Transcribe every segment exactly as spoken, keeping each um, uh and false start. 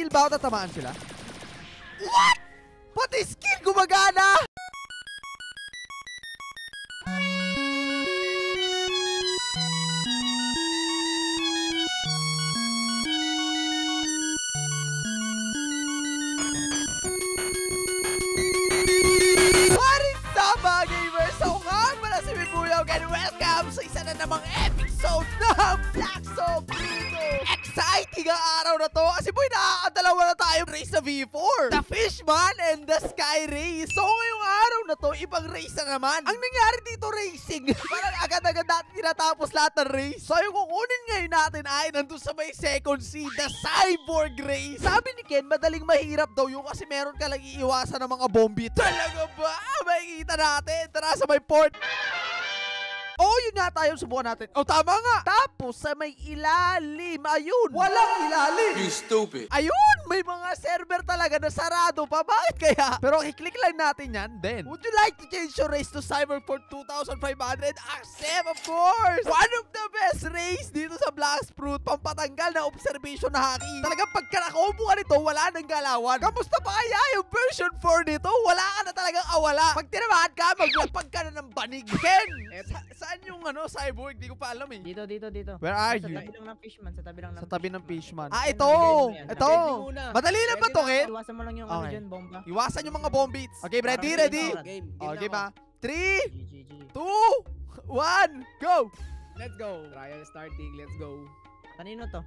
skill ba ako tatamaan sila? What? Pati skill gumagana! Sa isa na namang episode ng Black Soul Bruto. Exciting ang araw na to kasi boy, nakakadalawa na tayo race sa V four. The Fishman and the Sky Race. So ngayong araw na to, ibang race na naman. Ang nangyari dito, racing. Parang agad-agad natin tinatapos lahat ng race. So yung kukunin ngayon natin ay nandun sa may second seed, the Cyborg Race. Sabi ni Ken, madaling mahirap daw yun kasi meron ka lang iiwasan ng mga bombit. Talaga ba? Makikita natin. Tara sa may port. Oh, yun nga tayo, subukan natin. Oh, tama nga. Tapos, sa may ilalim. Ayun. Walang ilalim. You stupid. Ayun, may mga server talaga na sarado pa. Bakit kaya? Pero i-click lang natin yan. Then, would you like to change your race to Cyber for two thousand five hundred? Accept, of course. One of the best race dito sa Black Fruit. Pampatanggal na observation na haki. Talagang pagka nakombo ka nito, wala nang galawan. Kamusta pa kaya yung version four nito? Wala ka na talagang awala. Pag tinamahan ka, maglapag ka na ng banig. Ken, sa saan yung ano, Cyborg? Di ko pa alam eh. Dito, dito, dito. Where are Sa you? tabi lang ng fishman. Sa tabi lang ng Sa tabi ng fishman. Ah, Yan, ito! nabigay mo yan. Ito! Nabigay mo muna. Madali lang ba to, Ken? Iwasan mo lang yung ano Okay. dyan, bomba. Iwasan yung mga bombits. Okay, ready, Parang ready? game, Game. Oh, Game game na ah. three, G G G. two, one, go! Let's go. Trial starting. Let's go. Kanino to?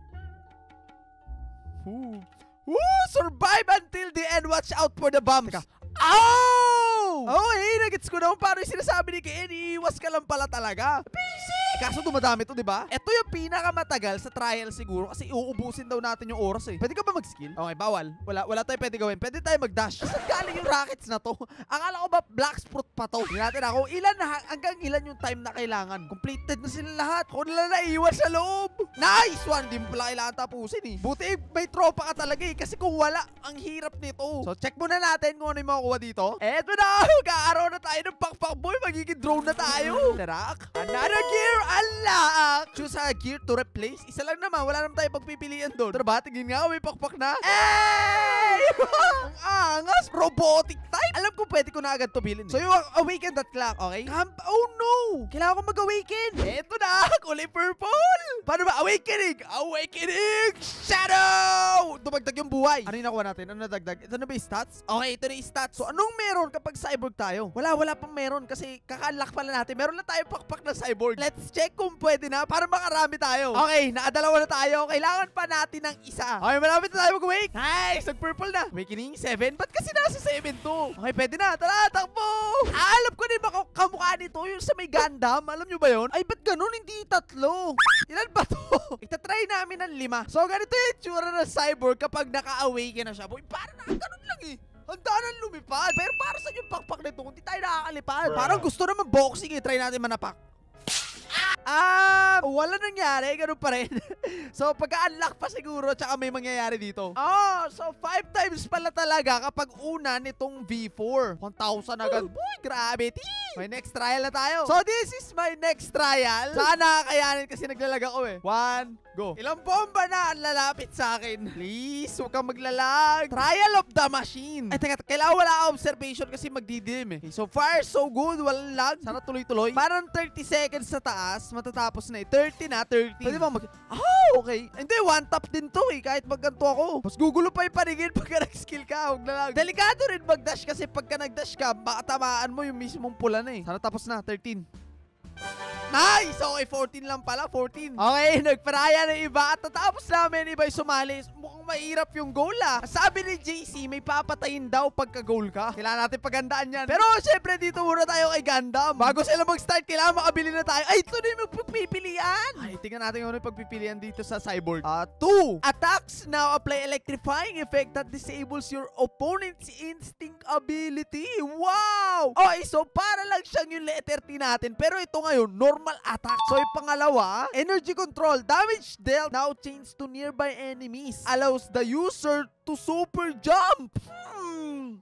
Woo! Woo! Survive until the end. Watch out for the bombs. Teka. Oh! Okay, nagets ko naman paano yung sinasabi ni Ken. Iiwas ka lang pala talaga. Basic! Kaso dumadami to, di ba? Ito yung pinakamatagal sa trial siguro kasi uubusin daw natin yung oras eh. Pwede ka ba mag-skill? Okay, bawal. Wala, wala tayo pwede gawin. Pwede tayo mag-dash. Saan galing yung rockets na to? Akala ko ba black fruit pa to? Tingnan natin ako. Ilan na, hanggang ilan yung time na kailangan? Completed na sila lahat. Ako na lang naiwan sa loob. Nice one! Di mo pala kailangan tapusin eh. Buti may tropa ka talaga eh. Kasi kung wala, ang hirap nito. So check muna natin kung ano yung makukuha dito. Eto na! Mag-aaraw na tayo ng pakpak boy. Magiging drone na tayo. Tarak. Another gear! Unlock! Choose a gear to replace. Isa lang naman. Wala naman tayo pagpipilian doon. Tara ba? Tingin nga. May pakpak na. Hey! Ang angas! Robotic type! Alam ko pwede ko na agad to bilhin. So yung awaken that clock. Okay? Camp. Oh no! Kailangan ko mag-awaken. Eto na! Kulay purple! Paano ba? Awakening! Awakening! Shadow! Dumagdag yung buhay. Ano yung nakuha natin? Ano nadagdag? Ito na ba yung stats? Okay, ito na yung stats. So anong meron kapag cyborg tayo? Wala, wala pang meron kasi kaka-unlock pala natin. Meron lang tayo pakpak na cyborg. Let's check kung pwede na para makarami tayo. Okay, nakadalawa na tayo. Kailangan pa natin ng isa. Okay, malapit na tayo mag-awake. Nice! Nag-purple na. Awakening seven. Ba't kasi nasa seven to? Okay, pwede na. Tara, takbo! Alam ko din baka kamukha nito yung sa may Gundam. Alam nyo ba yun? Ay, ba't ganun? Hindi tatlo. Ilan ba to? Itatry namin ng lima. So, ganito yung tsura ng cyborg kapag naka-awaken na siya. Boy, parang nakaganon lang eh. Handa nang lumipad. Pero para sa yung pakpak nito, hindi tayo nakakalipad. Parang gusto naman boxing eh. Try natin manapak. Ah, wala nangyari. Ganun pa rin. So, pagka-unlock pa siguro, tsaka may mangyayari dito. Oh, so five times pala talaga kapag una nitong V four. one thousand agad. Boy, grabe. May next trial na tayo. So, this is my next trial. Sana kakayanin kasi naglalag ako eh. One, go. Ilang bomba na ang lalapit sa akin? Please, huwag kang maglalag. Trial of the machine. Ay, teka, kailangan wala ka observation kasi magdidim eh. Okay, so far, so good. Walang lag. Sana tuloy-tuloy. Parang thirty seconds sa taas. Matatapos na eh. thirty na, thirty. Pwede ba mag... Oh, okay. Hindi, one tap din to eh. Kahit magganto ako. Mas gugulo pa yung paningin pagka nag-skill ka. Huwag na lang. Delikado rin mag-dash kasi pagka nag-dash ka, baka tamaan mo yung mismong pula na eh. Sana tapos na, thirteen. Nice! Okay, fourteen lang pala. fourteen. Okay, nagparaya ng iba. At natapos namin iba yung sumali. Mukhang mahirap yung goal ah. Sabi ni J C, may papatayin daw pagka-goal ka. Kailangan natin pagandaan yan. Pero syempre, dito muna tayo kay Gundam. Bago sila mag-start, kailangan makabili na tayo. Ay, ito na yung magpipilian. Ay, tingnan natin ano yung pagpipilian dito sa Cyborg. Ah, uh, two. Attacks now apply electrifying effect that disables your opponent's instinct ability. Wow! Okay, so para lang siyang yung letter T natin. Pero ito ngayon, normal attack. So, yung pangalawa, energy control. Damage dealt now change to nearby enemies. Allows the user to super jump. Hmm.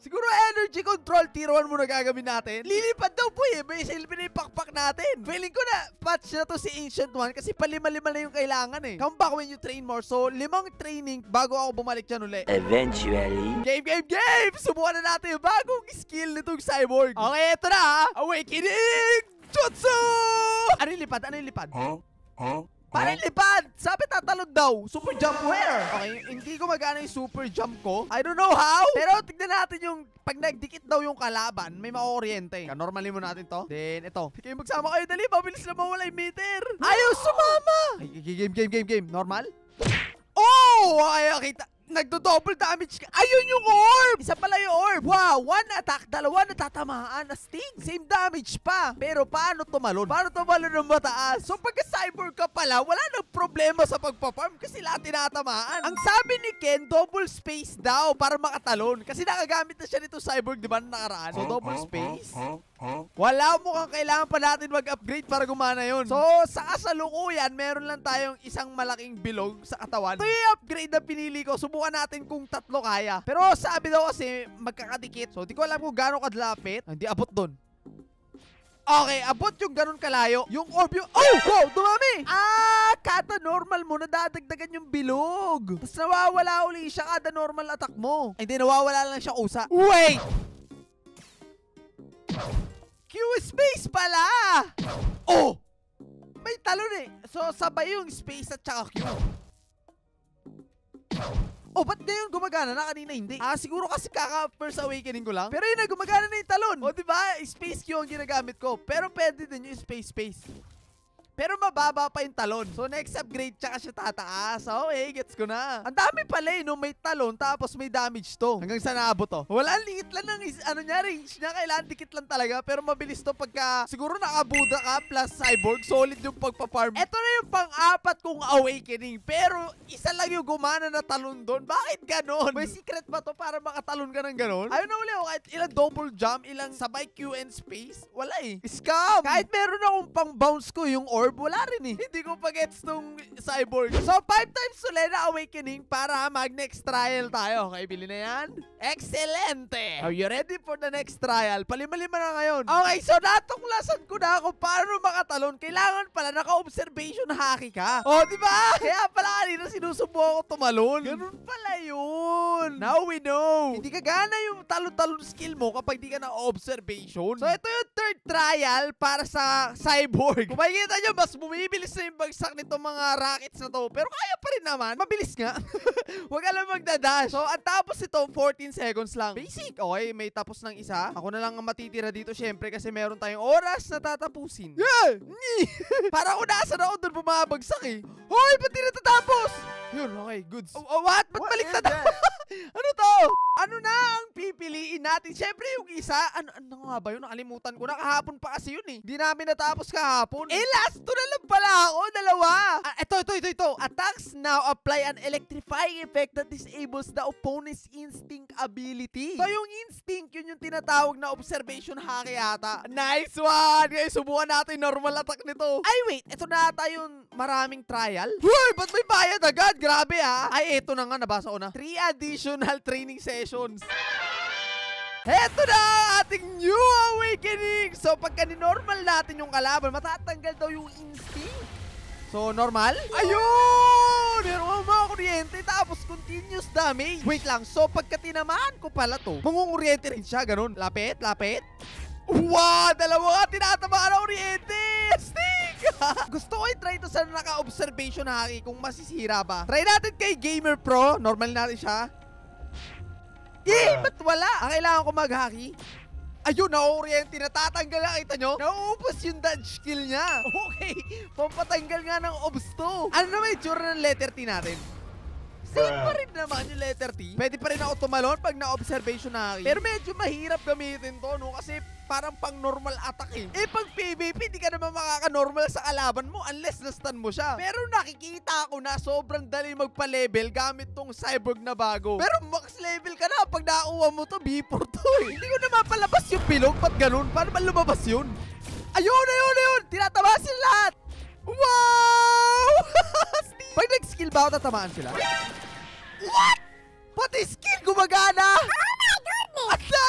Siguro energy control tier one muna gagawin natin. Lilipad daw po eh. May silbi na yung pakpak natin. Feeling ko na patch na to si Ancient One kasi palima-lima na yung kailangan eh. Come back when you train more. So, limang training bago ako bumalik dyan ulit. Eventually. Game, game, game! Subukan na natin yung bagong skill nitong Cyborg. Okay, ito na ha. Awakening Jutsu! Ano yung lipad? Ano yung lipad? Huh? Huh? Parang lipad! Sabi tatalon daw. Super jump where? Okay, hindi ko magana yung super jump ko. I don't know how. Pero tignan natin yung pag nagdikit daw yung kalaban, may makukuryente. Normally mo natin to. Then, ito. Sige, magsama kayo dali. Mabilis na mawala yung meter. Ayaw sumama! Ay, game, game, game, game. Normal? Oh! Okay, kita. Nagdo-double damage ka. Ayun yung orb! Isa pala yung orb. Wow, one attack, dalawa natatamaan na sting. Same damage pa. Pero paano tumalon? Paano tumalon ng mataas? So pagka cyborg ka pala, wala nang problema sa pagpaparm kasi lahat tinatamaan. Ang sabi ni Ken, double space daw para makatalon. Kasi nakagamit na siya nito cyborg, di ba, na nakaraan? So double space. Wala, mukhang kailangan pa natin mag-upgrade para gumana yun. So, sa kasalukuyan, meron lang tayong isang malaking bilog sa katawan. Ito yung upgrade na pinili ko. Subukan natin kung tatlo kaya. Pero sabi daw kasi magkakadikit. So, di ko alam kung gano'ng kadlapit. Hindi abot dun. Okay, abot yung ganun kalayo. Yung orb yung... Oh! Wow! Dumami! Ah! Kada normal mo, nadadagdagan yung bilog. Tapos nawawala uli siya kada normal attack mo. Hindi, nawawala lang siya kusa. Wait! Q space pala! Oh! May talon eh. So, sabay yung space at saka Q. Oh, ba't ngayon gumagana na? Kanina hindi. Ah, siguro kasi kaka-first awakening ko lang. Pero yun na, gumagana na yung talon. O, diba? Space Q ang ginagamit ko. Pero pwede din yung space space. Pero mababa pa yung talon. So, next upgrade, tsaka siya tataas. Okay, gets ko na. Ang dami pala eh, no? May talon, tapos may damage to. Hanggang sa naabot to. Wala, liit lang ng ano niya, range niya. Kailangan dikit lang talaga. Pero mabilis to pagka, siguro nakabuda ka plus cyborg. Solid yung pagpaparm. Ito na yung pang-apat kong awakening. Pero, isa lang yung gumana na talon doon. Bakit ganon? May secret ba to para makatalon ka ng ganon? Ayun na uli, kahit ilang double jump, ilang sabay Q and space. Wala eh. Scam! Kahit meron akong pang-bounce ko yung orb, wala rin eh. Hindi ko pa-gets tong cyborg. So, five times ulit na awakening para mag-next trial tayo. Okay, bili na yan? Excelente! Are you ready for the next trial? Palima-lima na ngayon. Okay, so natuklasan ko na kung paano makatalon. Kailangan pala naka-observation haki ka. Oh, di ba? Kaya pala kanina sinusubukan ko tumalon. Ganun pala yun. Now we know. Hindi ka gana yung talon-talon skill mo kapag di ka na-observation. So, ito yung third trial para sa cyborg. Kung makikita nyo, mas bumibilis na yung bagsak nitong mga rockets na to. Pero kaya pa rin naman. Mabilis nga. Huwag ka lang magdadash. So, ang tapos ito, fourteen seconds lang. Basic. Okay, may tapos ng isa. Ako na lang ang matitira dito, syempre, kasi meron tayong oras na tatapusin. Yeah! Para ako nasa na ako doon bumabagsak eh. Hoy, ba't di natatapos? Yun, okay, goods. Oh, oh, what? Ba't baliktad ako? Ano to? Ano na ang pipiliin natin? Siyempre yung isa, ano, ano nga ba yun? Nakalimutan ko na. Kahapon pa kasi yun eh. Hindi namin natapos kahapon. Eh, last to na lang pala ako. Dalawa. Ah, ito, ito, ito, ito. Attacks now apply an electrifying effect that disables the opponent's instinct ability. So, yung instinct, yun yung tinatawag na observation haki yata. Nice one! Guys, subukan natin normal attack nito. Ay, wait. Ito na ata yung maraming trial. Uy, ba't may bayad agad? Grabe ha. Ay, ito na nga. Nabasa ko na. Three additional training sessions. Heto na ating new awakening! So, pagka ni-normal natin yung kalaban, matatanggal daw yung instinct. So, normal? Ayun! Meron ka mga kuryente, tapos continuous damage. Wait lang, so pagka tinamaan ko pala to, mangunguryente rin siya, ganun. Lapit, lapit. Wow! Dalawa ka tinatamaan na kuryente! Stick! Gusto ko i-try to sa naka-observation haki kung masisira ba. Try natin kay Gamer Pro. Normal natin siya. Eh, ba't wala? Ang kailangan ko mag-haki. Ayun, na-oriente. Natatanggal na, kita nyo? Nauubos yung dodge skill niya. Okay, pampatanggal nga ng obs to. Ano naman yung tsura ng letter T natin? Same pa rin naman yung letter T. Pwede pa rin ako tumalon pag na-observation haki. Pero medyo mahirap gamitin to, no? Kasi parang pang normal attack eh. Eh, pag P V P, di ka naman makaka-normal sa kalaban mo unless na-stun mo siya. Pero nakikita ko na sobrang dali magpa-level gamit tong cyborg na bago. Pero max level ka na pag nakuha mo to, B four to eh. Hindi ko na mapalabas yung bilog. Ba't ganun? Paano ba lumabas yun? Ayun, ayun, ayun! Tinatabasin lahat! Wow! Pag nag-skill ba ako, tatamaan sila? What? Pati skill gumagana? Oh my goodness! At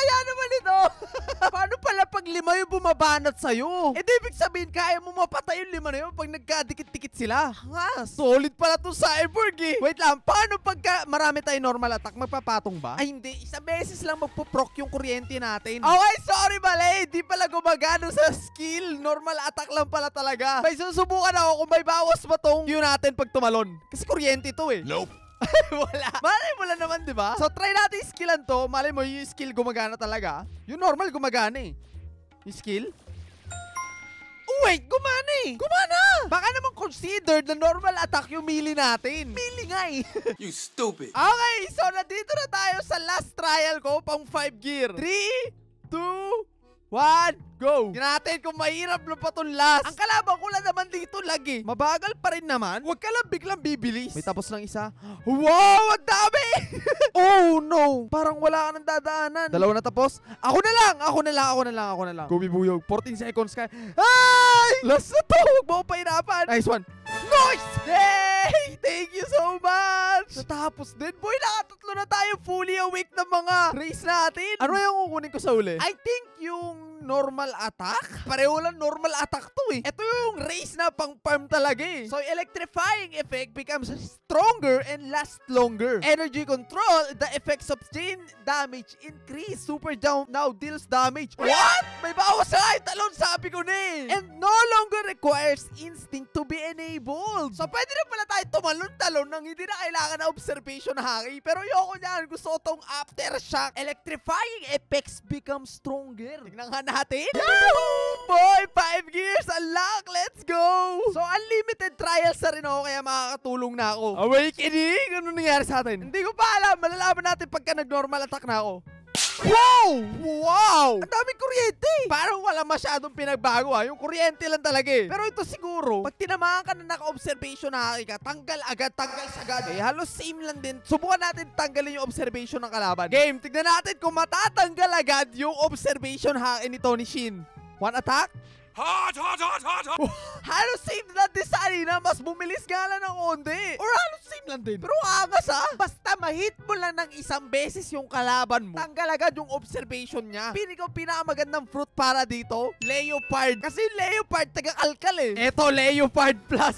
pag lima yung bumabanat sa'yo. Eh di ibig sabihin, kaya mo mapatay yung lima na yun pag nagkadikit-dikit sila. Nga, solid pala to Cyborg eh. Wait lang, paano pagka marami tayo normal attack? Magpapatong ba? Ay hindi, isang beses lang magpuproc yung kuryente natin. Okay, sorry mali. Di pala gumagano sa skill. Normal attack lang pala talaga. May susubukan ako kung may bawas ba tong Q natin pag tumalon. Kasi kuryente to eh. Nope. Wala. Malay mo lang naman, di ba? So, try natin yung skillan to. Malay mo, yung skill gumagana talaga. Yung normal gumagana eh. Yung skill? Oh, wait! Gumana eh! Gumana! Baka naman considered na normal attack yung melee natin. Melee nga eh. You stupid. Okay, so nandito na tayo sa last trial ko, pang five gear. three, two, one, go! Tingnan natin kung mahirap na pa itong last. Ang kalaban ko lang naman dito lagi. Mabagal pa rin naman. Huwag ka lang biglang bibilis. May tapos lang isa. Wow! Ang dami! Oh no! Parang wala ka ng dadaanan. Dalawa na tapos. Ako na lang! Ako na lang! Ako na lang! Ako na lang. Gumibuyog. fourteen seconds ka. Ay! Last na to! Huwag mo ko pahirapan. Nice one. Nice! Hey! Thank you so much! Natapos din. Boy, nakatatlo na tayo fully awake ng mga race natin. Ano yung kukunin ko sa uli? I think yung normal attack. Pareho lang normal attack to eh. Ito yung race na pang farm talaga eh. So, electrifying effect becomes stronger and lasts longer. Energy control, the effects of chain damage increase. Super down now deals damage. What? May bawas sa kahit talon, sabi ko na eh. And no longer requires instinct to be enabled. So, pwede na pala tayo tumalon-talon nang hindi na kailangan na observation haki. Pero yoko niyan, gusto ko tong aftershock. Electrifying effects become stronger. Tignan nga natin. Yahoo! Boy, five gears unlock. Let's go! So, unlimited trials na rin ako kaya makakatulong na ako. Awakening! Ano nangyari sa atin? Hindi ko pa alam. Malalaman natin pagka nag-normal attack na ako. Wow! Wow! Ang daming kuryente! Parang wala masyadong pinagbago ha. Yung kuryente lang talaga eh. Pero ito siguro, pag tinamaan ka na naka-observation na haki ka, tanggal agad, tanggal sagad eh. Halos same lang din. Subukan natin tanggalin yung observation ng kalaban. Game, tignan natin kung matatanggal agad yung observation haki ni Tony Shin. One attack. Hot, hot, hot, hot, hot. Halos same lang din sa kanina. Mas bumilis nga lang ng onde. Or halos same lang din. Pero angas ha. Basta mahit mo lang ng isang beses yung kalaban mo, tanggal agad yung observation niya. Pili ko pinakamagandang fruit para dito, Leopard. Kasi Leopard taga-kalkal eh. Eto, Leopard Plus.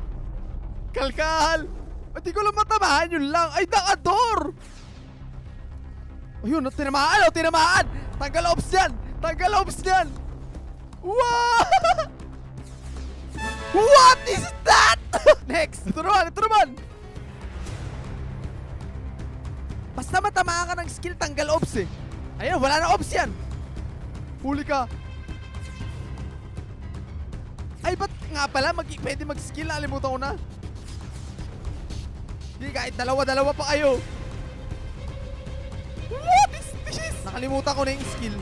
Kalkal. Hindi ko lang matamaan, yun lang. Ay, nakador. Ayun, tinamaan. Oh, tinamaan. Tanggal ops yan. Tanggal ops yan. Wow! What is that? Next! Ito naman, ito naman! Basta matamaan ka ng skill, tanggal ops eh. Ayun, wala na ops yan. Huli ka. Ay, ba't nga pala mag pwede mag-skill? Nalimutan ko na. Hindi, kahit dalawa-dalawa pa kayo. What is this? Nakalimutan ko na yung skill.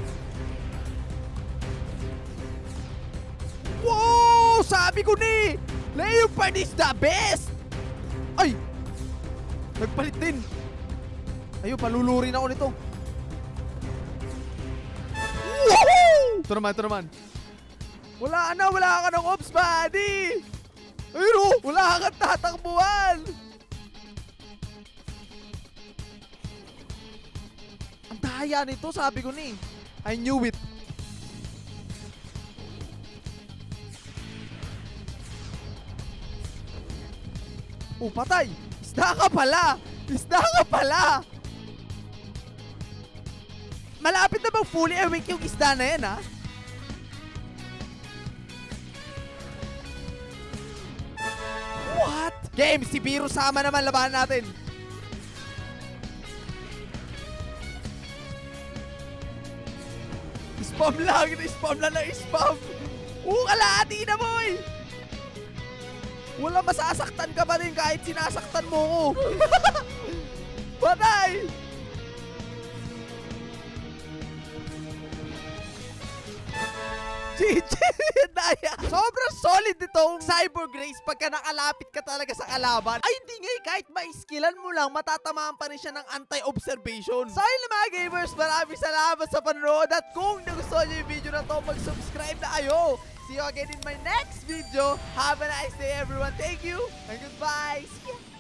Wow! Sabi ko ni! Leopard is the best! Ay! Nagpalit din. Ayun, palulurin ako nito. Woohoo! Ito naman, ito naman. Wala na, wala ka ng ops, buddy! Ayun o! Wala kang tatakbuhan! Ang daya nito, sabi ko ni. I knew it. Oh, patay! Isda ka pala! Isda ka pala! Malapit na bang fully awake yung isda na yan, ha? What? Game, si Biro sama naman, labanan natin. Spam lang! Spam lang ng spam! Oo, kalahati na, boy! Wala, masasaktan ka pa din kahit sinasaktan mo ko. Patay! G G! Daya! Sobrang solid itong Cyborg Race pagka nakalapit ka talaga sa kalaban. Ay, hindi nga eh. Kahit ma-skillan mo lang, matatamaan pa rin siya ng anti-observation. So, yun mga gamers, maraming salamat sa panonood. At kung nagustuhan nyo yung video na to, mag-subscribe na kayo. See you again in my next video. Have a nice day, everyone. Thank you and goodbye. See ya.